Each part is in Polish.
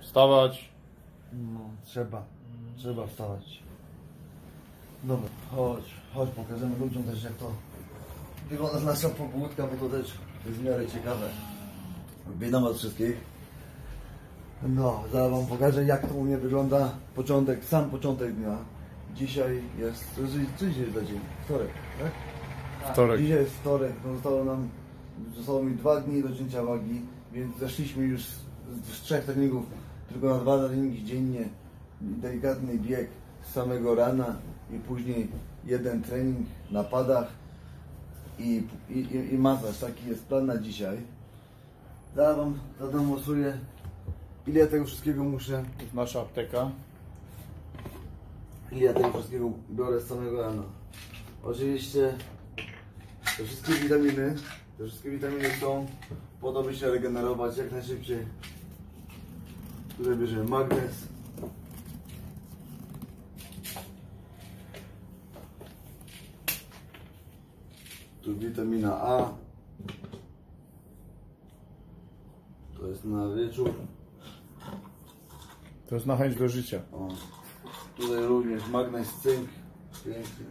Wstawać. No, trzeba wstawać. Dobra, chodź, pokażemy ludziom też, jak to wygląda nasza pobudka, bo to też jest w miarę ciekawe. Witam was wszystkich. No, zaraz wam pokażę, jak to u mnie wygląda sam początek dnia. Dzisiaj jest, co dzisiaj jest za dzień? Wtorek, tak? Wtorek. Dzisiaj jest wtorek, no zostało mi 2 dni do cięcia wagi, więc zeszliśmy już z 3 treningów tylko na 2 treningi dziennie. Delikatny bieg z samego rana i później 1 trening na padach i masaż. Taki jest plan na dzisiaj. Zaraz wam zademonstruję, ile ja tego wszystkiego muszę. To jest nasza apteka. Ile ja tego wszystkiego biorę z samego rana. Oczywiście te wszystkie witaminy są po to, by się regenerować jak najszybciej. Tutaj bierzemy magnez, tu witamina A, to jest na wieczór. To jest na chęć do życia. O, tutaj również magnez, cynk, pięknie.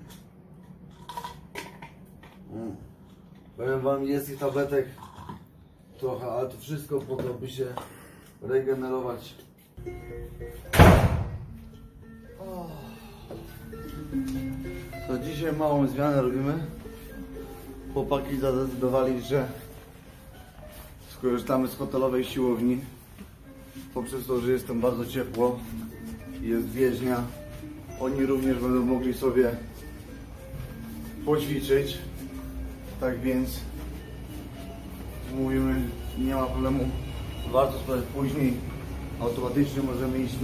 Powiem wam, jest ich tabletek trochę, ale to wszystko po to, by się regenerować. To dzisiaj małą zmianę robimy. Chłopaki zadecydowali, że skorzystamy z hotelowej siłowni. Poprzez to, że jest tam bardzo ciepło i jest bieżnia, oni również będą mogli sobie poćwiczyć. Tak więc mówimy, nie ma problemu, warto sprawdzić później. Automatycznie możemy iść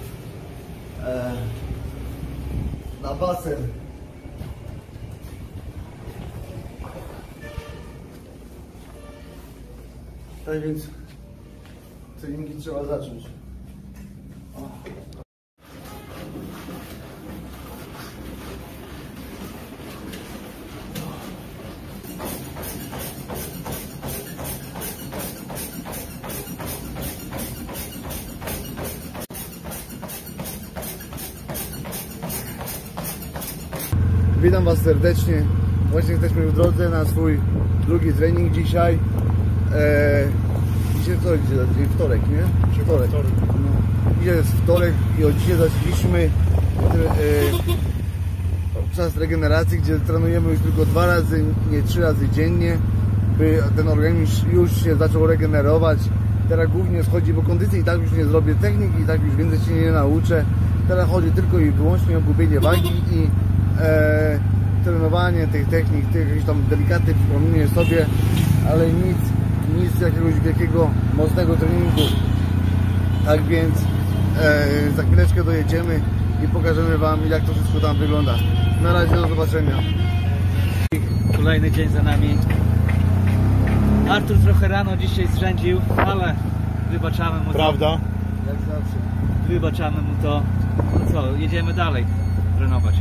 na basen. Tak więc treningi trzeba zacząć. Witam was serdecznie. Właśnie jesteśmy w drodze na swój drugi trening dzisiaj. Dzisiaj co jest dzień? Wtorek, nie? Wtorek. No. Dzisiaj jest wtorek i od dzisiaj zaczęliśmy czas regeneracji, gdzie trenujemy już tylko 2 razy, nie 3 razy dziennie, by ten organizm już się zaczął regenerować. Teraz głównie schodzi po kondycji i tak już nie zrobię technik i tak już więcej się nie nauczę. Teraz chodzi tylko i wyłącznie o gubienie wagi i trenowanie tych technik, tych jakieś tam delikatne przypomnienie sobie, ale nic jakiegoś wielkiego, mocnego treningu. Tak więc za chwileczkę dojedziemy i pokażemy wam, jak to wszystko tam wygląda. Na razie, do zobaczenia. Kolejny dzień za nami. Artur trochę rano dzisiaj zrzędził, ale wybaczamy mu to. Prawda? Jak zawsze. Wybaczamy mu to. No co, jedziemy dalej trenować.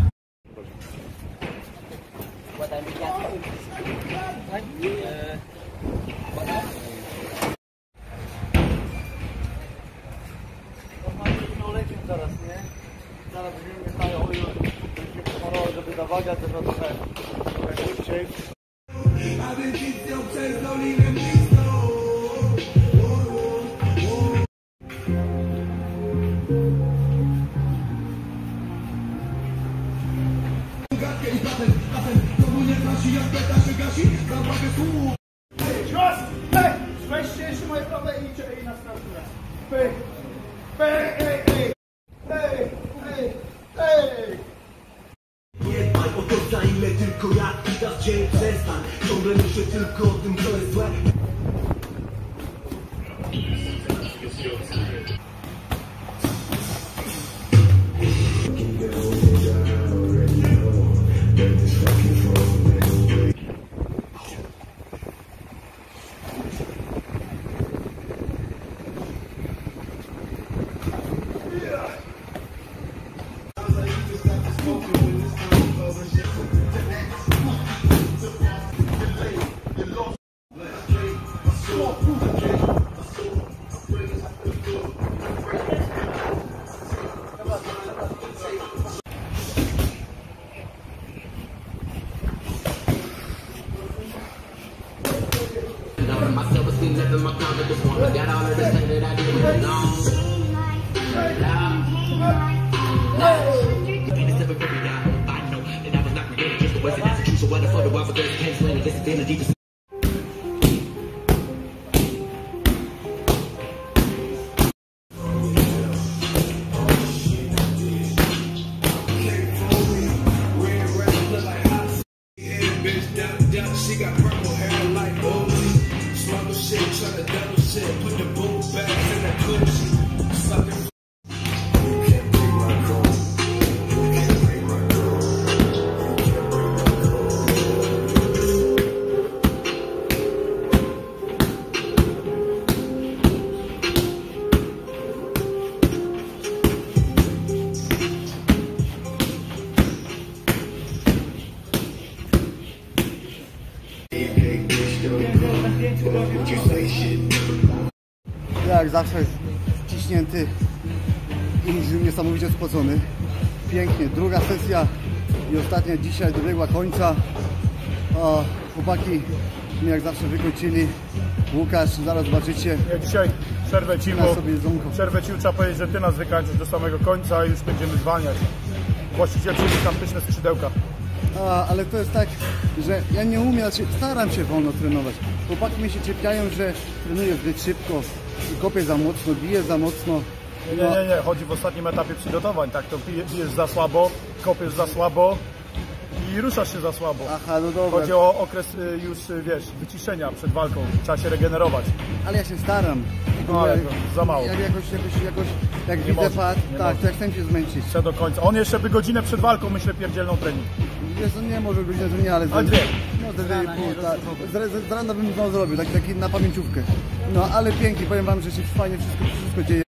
Zaraz, nie? Zaraz będziemy stają, żeby się pomalować, żeby ta waga też trochę szybciej. Weźcie jeszcze moje prawe i następne. Nie dbaj o to, za ile tylko jak dasz dzień, przestań. Ciągle myślę tylko o tym, co jest złe. in my closet this morning. Got all of this thing that I do with it long. I know that I was not created just to waste it. That's the truth. So what the fuck do I forget? Can't explain it. This is energy. She got purple hair like Oakley. Smuggle shit, tryna double shit. Put the boot back in the coochie. Sucking. You can't be my girl. You can't be my girl. You can't be Jak zawsze wciśnięty i niesamowicie spocony. Pięknie. Druga sesja i ostatnia dzisiaj dobiegła końca. O, chłopaki mnie jak zawsze wykończyli. Łukasz, zaraz zobaczycie. Ja dzisiaj przerwę ci, Na bo sobie jedzonko. trzeba powiedzieć, że ty nas wykańczysz do samego końca i już będziemy zwalniać. Właściciel przyjdzie tam pyszne skrzydełka. Ale to jest tak, że ja nie umiem, staram się wolno trenować. Chłopaki mi się czepiają, że trenuję zbyt szybko, kopię za mocno, biję za mocno. Nie. Chodzi w ostatnim etapie przygotowań. Tak, to bijesz za słabo, kopiesz za słabo i ruszasz się za słabo. Aha, no dobra. Chodzi o okres już, wiesz, wyciszenia przed walką. Trzeba się regenerować. Ale ja się staram. No, ale za mało. Jak Nie widzę może, pad, nie tak, może. to jak chcę się zmęczyć. Chcę do końca. On jeszcze by godzinę przed walką, myślę, pierdzielną trening. Wiesz, nie może być, że nie, ale... A dwie. No, te 2,5, tak. Z rana bym znowu zrobił, taki na pamięciówkę. No, ale pięknie, powiem wam, że się fajnie wszystko dzieje.